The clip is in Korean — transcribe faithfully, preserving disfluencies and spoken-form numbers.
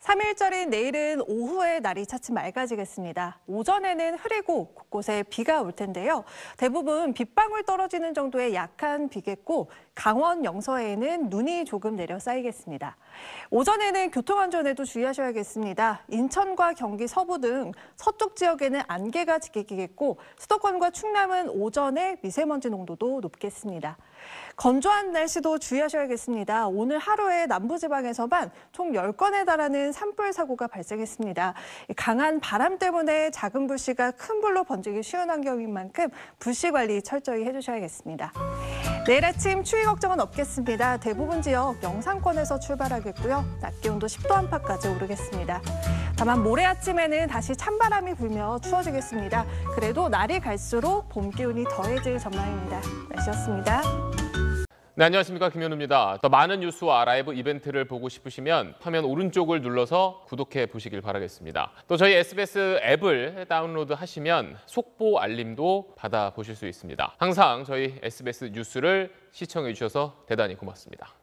삼 일절인 내일은 오후에 날이 차츰 맑아지겠습니다. 오전에는 흐리고 곳곳에 비가 올 텐데요. 대부분 빗방울 떨어지는 정도의 약한 비겠고 강원 영서에는 눈이 조금 내려 쌓이겠습니다. 오전에는 교통안전에도 주의하셔야겠습니다. 인천과 경기 서부 등 서쪽 지역에는 안개가 짙겠고 수도권과 충남은 오전에 미세먼지 농도도 높겠습니다. 건조한 날씨도 주의하셔야겠습니다. 오늘 하루에 남부지방에서만 총 열 건에 달하는 산불 사고가 발생했습니다. 강한 바람 때문에 작은 불씨가 큰 불로 번지기 쉬운 환경인 만큼 불씨 관리 철저히 해주셔야겠습니다. 내일 아침 추위 걱정은 없겠습니다. 대부분 지역 영상권에서 출발하겠고요. 낮 기온도 십 도 안팎까지 오르겠습니다. 다만 모레 아침에는 다시 찬바람이 불며 추워지겠습니다. 그래도 날이 갈수록 봄 기운이 더해질 전망입니다. 날씨였습니다. 네, 안녕하십니까. 김현우입니다. 더 많은 뉴스와 라이브 이벤트를 보고 싶으시면 화면 오른쪽을 눌러서 구독해 보시길 바라겠습니다. 또 저희 에스비에스 앱을 다운로드 하시면 속보 알림도 받아보실 수 있습니다. 항상 저희 에스비에스 뉴스를 시청해 주셔서 대단히 고맙습니다.